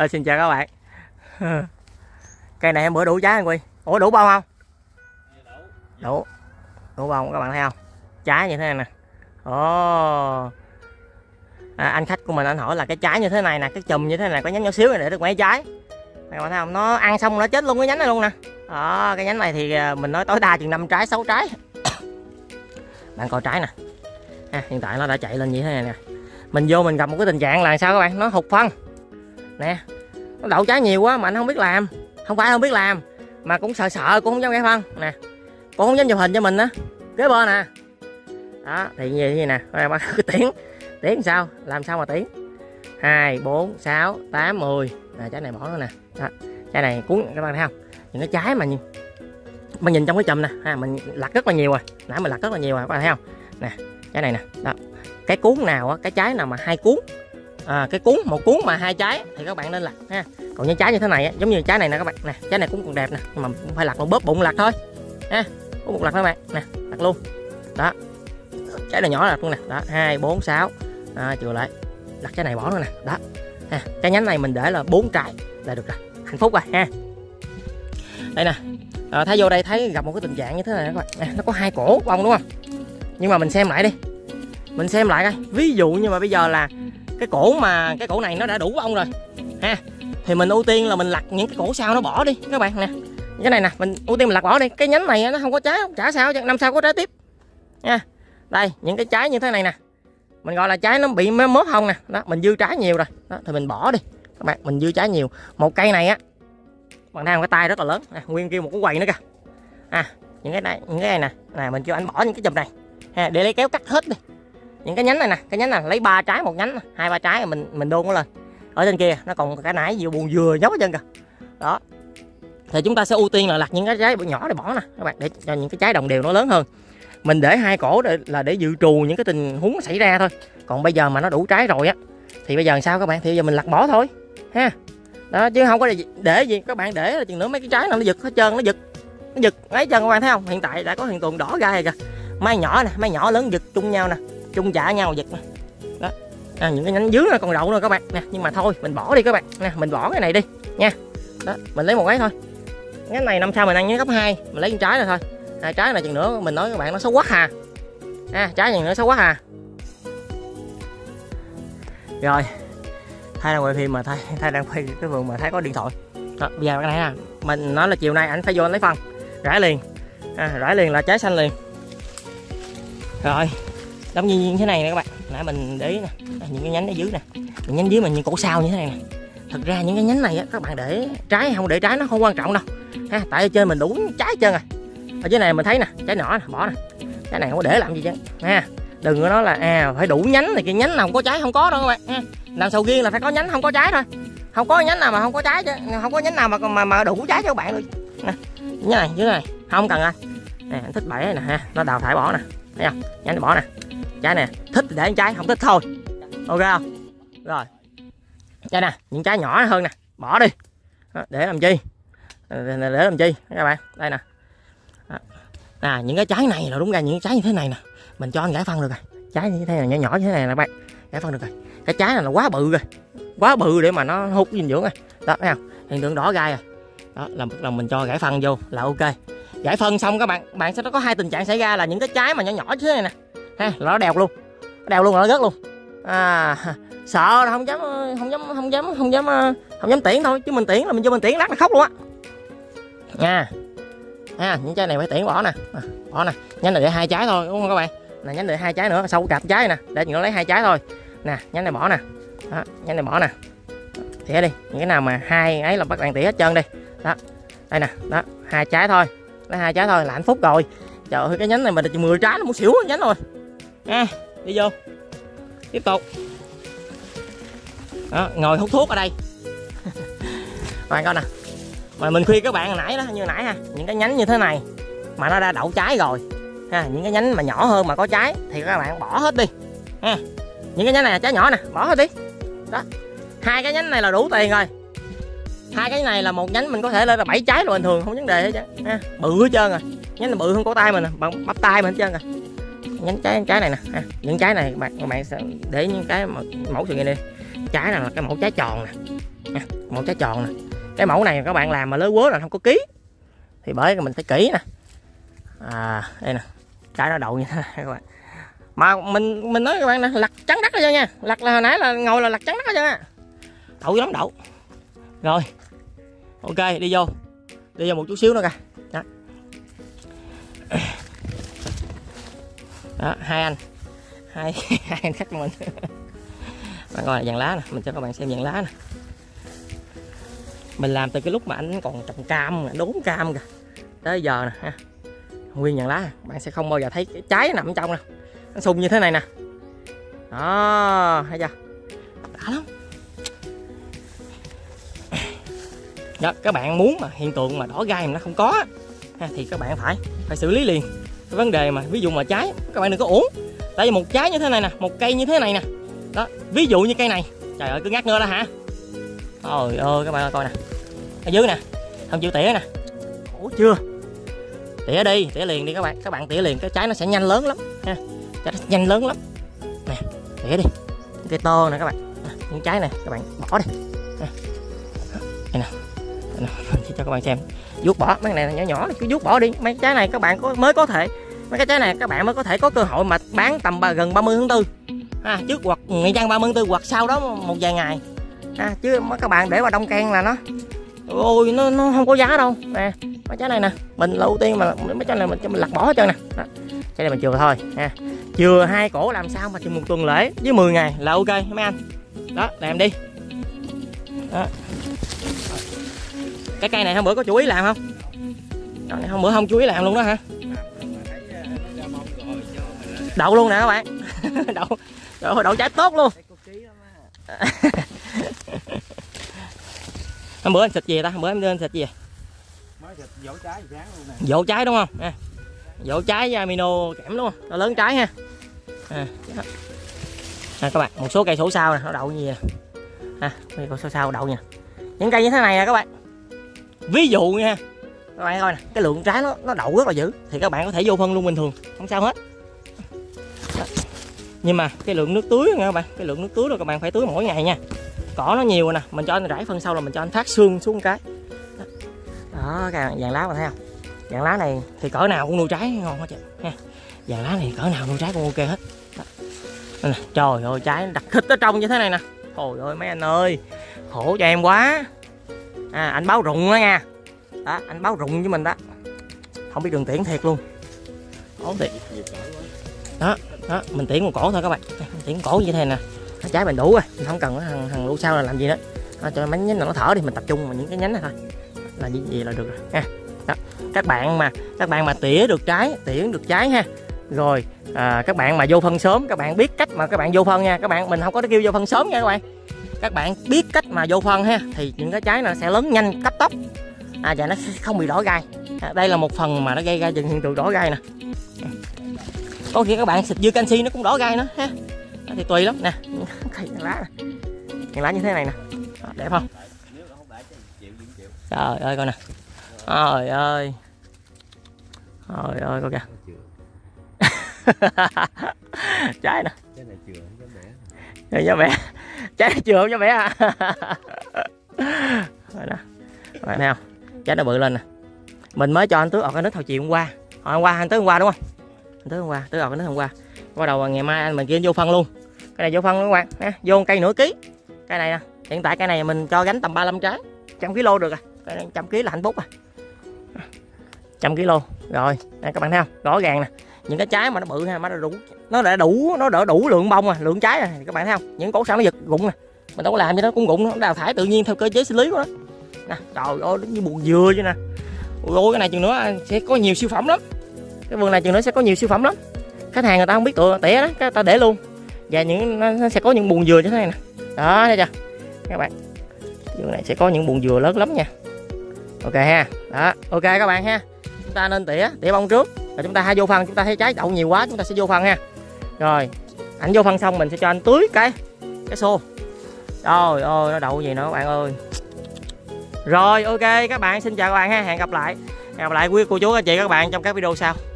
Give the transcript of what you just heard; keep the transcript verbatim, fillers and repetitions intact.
Ờ, xin chào các bạn. Cây này em bữa đủ trái anh Quy. Ủa đủ bông không? Đủ. Đủ bông các bạn thấy không? Trái như thế này nè. Ồ. À, anh khách của mình anh hỏi là cái trái như thế này nè, cái chùm như thế này có nhánh nhỏ xíu này để được mấy trái. Các bạn thấy không? Nó ăn xong nó chết luôn cái nhánh này luôn nè. Đó, cái nhánh này thì mình nói tối đa chừng năm trái, sáu trái. Bạn coi trái nè. À, hiện tại nó đã chạy lên như thế này nè. Mình vô mình gặp một cái tình trạng là sao các bạn? Nó hụt phân. Nè. Nó đậu trái nhiều quá mà anh không biết làm. Không phải không biết làm mà cũng sợ sợ cũng không dám gãy phân nè, cũng không dám chụp hình cho mình á, kế bên nè. Đó thì như vậy nè, cái tiếng tiếng sao làm sao mà tiếng hai bốn sáu tám mười là trái này bỏ nữa nè. Đó, trái này cuốn các bạn thấy không, những cái trái mà nhìn, mình nhìn trong cái chùm nè ha, mình lặt rất là nhiều rồi, nãy mình lặt rất là nhiều rồi các bạn thấy không nè, trái này nè. Đó, cái cuốn nào á, cái trái nào mà hai cuốn à, cái cuốn một cuốn mà hai trái thì các bạn nên lặt ha. Còn những trái như thế này á, giống như trái này nè các bạn nè, trái này cũng còn đẹp nè, nhưng mà cũng phải lặt một bóp bụng lặt thôi ha, có một lặt các bạn nè, lặt luôn. Đó, trái này nhỏ lặt luôn nè. Đó, hai bốn sáu chừa lại, lặt trái này bỏ nữa nè. Đó ha, cái nhánh này mình để là bốn trái là được rồi, hạnh phúc rồi ha. Đây nè, à, thấy vô đây thấy gặp một cái tình trạng như thế này các bạn nè, nó có hai cổ bông đúng không, nhưng mà mình xem lại đi, mình xem lại coi, ví dụ như mà bây giờ là cái cổ mà cái cổ này nó đã đủ bông rồi ha, thì mình ưu tiên là mình lặt những cái cổ sau nó bỏ đi các bạn nè. Cái này nè mình ưu tiên mình lặt bỏ đi, cái nhánh này nó không có trái, chả sao chứ, năm sau có trái tiếp nha. Đây những cái trái như thế này nè, mình gọi là trái nó bị mớp hông nè. Đó, mình dư trái nhiều rồi đó thì mình bỏ đi các bạn, mình dư trái nhiều. Một cây này á bạn thấy không, cái tay rất là lớn à, nguyên kia một cái quầy nữa kìa. À những cái này những cái này nè, nè mình kêu anh bỏ những cái chùm này ha, để lấy kéo cắt hết đi. Những cái nhánh này nè, cái nhánh này lấy ba trái một nhánh, hai ba trái mình mình đôn nó lên. Ở trên kia nó còn cái nải vừa buồn vừa nhóc ở chân kìa. Đó, thì chúng ta sẽ ưu tiên là lặt những cái trái nhỏ để bỏ nè các bạn, để cho những cái trái đồng đều nó lớn hơn. Mình để hai cổ để là để dự trù những cái tình huống xảy ra thôi. Còn bây giờ mà nó đủ trái rồi á thì bây giờ làm sao các bạn, thì bây giờ mình lặt bỏ thôi ha. Đó, chứ không có để, để gì các bạn, để là chừng nữa mấy cái trái nào nó giật hết trơn, nó giật nó giật ấy chân các bạn thấy không. Hiện tại đã có hiện tượng đỏ gai rồi kìa, mai nhỏ nè, mai nhỏ lớn giật chung nhau nè, chung chạ nhau giật nè. Đó, à, những cái nhánh dưới nó còn đậu nữa các bạn nè, nhưng mà thôi mình bỏ đi các bạn nè, mình bỏ cái này đi nha. Đó, mình lấy một cái thôi, cái này năm sau mình ăn với gấp hai, mình lấy con trái này thôi. Hai trái này chừng nữa mình nói các bạn nó xấu quá hà à, trái chừng nữa xấu quá hà. Rồi thay đang quay phim mà thay thay đang quay cái vườn mà thấy có điện thoại. Đó, bây giờ cái này nè, mình nói là chiều nay anh phải vô anh lấy phân rải liền à, rải liền là trái xanh liền. Rồi giống như, như thế này nè các bạn, nãy mình để ý nè, những cái nhánh ở dưới nè, những nhánh dưới mình như cổ sao như thế này nè. Thật ra những cái nhánh này á, các bạn để trái hay không để trái nó không quan trọng đâu ha, tại ở trên mình đủ trái trơn rồi. Ở dưới này mình thấy nè, trái nhỏ nè, bỏ nè, trái này không có để làm gì chứ ha. Đừng có nói là à phải đủ nhánh thì cái nhánh nào không có trái, không có đâu các bạn ha. Làm sầu riêng là phải có nhánh không có trái thôi, không có nhánh nào mà không có trái chứ, không có nhánh nào mà mà, mà đủ trái cho các bạn luôn nè. Như này dưới này không cần anh nè, anh thích bẫy này nè ha, nó đào thải bỏ nè, thấy không, nhánh bỏ nè, trái nè, thích thì để trái, không thích thôi, ok không. Rồi đây nè, những trái nhỏ hơn nè, bỏ đi. Đó, để làm chi, để làm chi các bạn, đây nè. À, những cái trái này là đúng ra những cái trái như thế này nè, mình cho anh gãy phân được rồi. Trái như thế này nhỏ nhỏ như thế này nè các bạn, gãy phân được rồi. Cái trái này là quá bự rồi, quá bự để mà nó hút dinh dưỡng rồi. Đó thấy không, hiện tượng đỏ gai rồi. Đó là bắt đầu mình cho gãy phân vô là ok. Gãy phân xong các bạn, bạn sẽ có hai tình trạng xảy ra là những cái trái mà nhỏ nhỏ như thế này nè ha, là nó đèo luôn, nó đèo luôn là nó rớt luôn. À, sợ là không dám không dám không dám không dám không dám tiễn thôi, chứ mình tiễn là mình vô mình tiễn lát nó khóc luôn á nha. À, những trái này phải tiễn bỏ nè, à, bỏ nè, nhánh này để hai trái thôi đúng không các bạn. Nè nhánh này hai trái nữa, sau cặp trái nè, để nó lấy hai trái thôi. Nè nhánh này bỏ nè, đó, nhánh này bỏ nè, tỉa đi, những cái nào mà hai ấy là các bạn tỉa hết trơn đi. Đó, đây nè, đó hai trái thôi, lấy hai trái thôi là hạnh phúc rồi. Trời ơi cái nhánh này mà được mười trái nó muốn xỉu nhánh rồi. À, đi vô, tiếp tục. Đó, ngồi hút thuốc ở đây. Bạn coi nè. Mà mình khuyên các bạn hồi nãy đó, như nãy ha, những cái nhánh như thế này mà nó đã đậu trái rồi ha, những cái nhánh mà nhỏ hơn mà có trái thì các bạn bỏ hết đi ha. Những cái nhánh này là trái nhỏ nè, bỏ hết đi. Đó, hai cái nhánh này là đủ tiền rồi. Hai cái này là một nhánh mình có thể lên là bảy trái rồi bình thường, không vấn đề hết trơn ha, bự hết trơn rồi. Nhánh là bự hơn cổ tay mình nè, bằng bắp tay mình hết trơn rồi. Nhánh trái trái này nè ha. Những trái này bạn các bạn sẽ để những cái mẫu sự này đi. Trái này là cái mẫu trái tròn nè. một trái tròn nè. Cái mẫu này các bạn làm mà lớn quớ là không có ký thì bởi mình phải kỹ nè. À đây nè, trái nó đậu như thế này các bạn. Mà mình mình nói các bạn nè, lặt trắng đất ra nha. Lặt là hồi nãy là ngồi là lặt trắng đất ra nha. Đậu lắm đậu. Rồi. Ok, đi vô. Đi vô một chút xíu nữa kìa. Đó. Đó, hai anh. Hai hai anh khách của mình. Bạn coi là dàn lá nè, mình cho các bạn xem dàn lá nè. Mình làm từ cái lúc mà anh còn trồng cam, đốn cam kìa tới giờ nè ha. Nguyên dàn lá, bạn sẽ không bao giờ thấy cái trái nằm ở trong nè. Nó sung như thế này nè. Đó, thấy chưa? Đã lắm. Đó, các bạn muốn mà hiện tượng mà đỏ gai mà nó không có ha, thì các bạn phải phải xử lý liền cái vấn đề mà ví dụ mà trái các bạn đừng có uổng. Tại vì một trái như thế này nè, một cây như thế này nè. Đó, ví dụ như cây này, trời ơi cứ ngắt ngơ đó hả? Trời ơi các bạn coi nè. Ở dưới nè, không chịu tỉa nè. Khổ chưa? Tỉa đi, tỉa liền đi các bạn. Các bạn tỉa liền cái trái nó sẽ nhanh lớn lắm ha. Trái nó nhanh lớn lắm. Nè, tỉa đi. Cây to nè các bạn. Những trái này các bạn bỏ đi. Đây nè. Đây nè, cho các bạn xem. Vuốt bỏ mấy này nhỏ nhỏ cứ vuốt bỏ đi. Mấy trái này các bạn có mới có thể mấy cái trái này các bạn mới có thể có cơ hội mà bán tầm ba, gần ba mươi tháng tư. À, trước hoặc ngày gian ba mươi tháng tư hoặc sau đó một vài ngày. À, chứ các bạn để vào đông can là nó ôi nó nó không có giá đâu nè. Mấy trái này nè mình là ưu tiên mà mấy trái này mình cho mình lặt bỏ hết trơn nè. Đó, trái này mình chừa thôi nha. Chừa hai cổ làm sao mà chừng một tuần lễ với mười ngày là ok mấy anh. Đó làm đi. Đó. Cái cây này hôm bữa có chú ý làm không? Đó, này hôm bữa không chú ý làm luôn đó hả? Đậu luôn nè các bạn. Đậu đậu, đậu trái tốt luôn. Hôm bữa anh xịt gì ta? Hôm bữa em đưa anh xịt gì? Mới xịt dỗ trái sáng luôn nè. Dỗ trái đúng không? À, dỗ trái với amino kẽm đúng không? Nó lớn trái ha. À, à, các bạn, một số cây sổ sao nè, nó đậu như vậy nè. À, cây sổ sao đậu nha. Những cây như thế này nè các bạn. Ví dụ nha. Các bạn coi nè, cái lượng trái nó nó đậu rất là dữ thì các bạn có thể vô phân luôn bình thường, không sao hết. Đó. Nhưng mà cái lượng nước tưới nha các bạn, cái lượng nước tưới rồi các bạn phải tưới mỗi ngày nha. Cỏ nó nhiều nè, mình cho anh rải phân sau là mình cho anh phát xương xuống cái. Đó, đó cái vàng lá mà thấy không? Vàng lá này thì cỡ nào cũng nuôi trái ngon hết nha. Vàng lá này cỡ nào nuôi trái cũng ok hết. Đó. Nè, trời ơi trái đặc thịt ở trong như thế này nè. Trời ơi mấy anh ơi, khổ cho em quá. À, anh báo rụng đó nha. Đó, anh báo rụng với mình đó. Không biết đường tiễn thiệt luôn. Ổn thiệt. Đó, đó, mình tiễn một cổ thôi các bạn. Mình tiễn một cổ như thế này nè. Trái mình đủ rồi, mình không cần thằng thằng lũ sau là làm gì nữa. Đó, cho mấy nhánh nào nó thở đi, mình tập trung vào những cái nhánh này thôi. Là như gì là được rồi nha. Đó. Các bạn mà các bạn mà tỉa được trái, tiễn được trái ha. Rồi à, các bạn mà vô phân sớm, các bạn biết cách mà các bạn vô phân nha. Các bạn mình không có kêu vô phân sớm nha các bạn. Các bạn biết cách mà vô phân ha thì những cái trái nó sẽ lớn nhanh cấp tốc. À, và nó không bị đỏ gai. À, đây là một phần mà nó gây ra những hiện tượng đỏ gai nè. Có khi các bạn xịt dưa canxi nó cũng đỏ gai nữa ha. Đó, thì tùy lắm nè. Cây lá nè. Lá như thế này nè. Đó, đẹp không? Trời ơi coi nè. Trời ơi. Trời ơi coi kìa. Trái nè. Trái này chừa không cho bẻ. Trái này chừa không cho bẻ à. Rồi nè. Các bạn thấy không? Trái nó bự lên nè. Mình mới cho anh tưới organic hồi chiều hôm qua. Hồi hôm qua anh tưới hôm qua đúng không? Anh tưới hôm qua, tưới organic hôm qua. Bắt đầu ngày mai anh mình kia vô phân luôn. Cái này vô phân luôn các bạn, ha, vô một cây nửa ký. Cái này nè, hiện tại cây này mình cho gánh tầm ba mươi lăm trái, một trăm ki lô được rồi. Cái này một trăm ký là hạnh phúc à. một trăm ki lô. Rồi, đây các bạn thấy không? Rõ ràng nè. Những cái trái mà nó bự ha, mà nó đủ nó đã đủ nó đỡ đủ lượng bông à, lượng trái à. Các bạn thấy không? Những cổ sao nó giật rụng nè. Mình đâu có làm cho nó cũng rụng, nó đào thải tự nhiên theo cơ chế xử lý của nó. Nè, trời ơi, nó như buồn dừa chứ nè. Ôi ôi, cái này chừng nữa sẽ có nhiều siêu phẩm lắm. Cái vườn này chừng nữa sẽ có nhiều siêu phẩm lắm. Khách hàng người ta không biết tụi tỉa đó, cái ta để luôn. Và những nó sẽ có những buồn dừa như thế này nè. Đó, thấy chưa? Các bạn. Vườn này sẽ có những buồn dừa lớn lắm nha. Ok ha. Đó, ok các bạn ha. Chúng ta nên tỉa, tỉa bông trước. Rồi chúng ta hay vô phân, chúng ta thấy trái đậu nhiều quá chúng ta sẽ vô phân ha. Rồi, anh vô phân xong mình sẽ cho anh tưới cái cái xô. Trời ơi, nó đậu gì nữa các bạn ơi. Rồi, ok các bạn, xin chào các bạn ha, hẹn gặp lại. Hẹn gặp lại quý cô chú anh chị các bạn trong các video sau.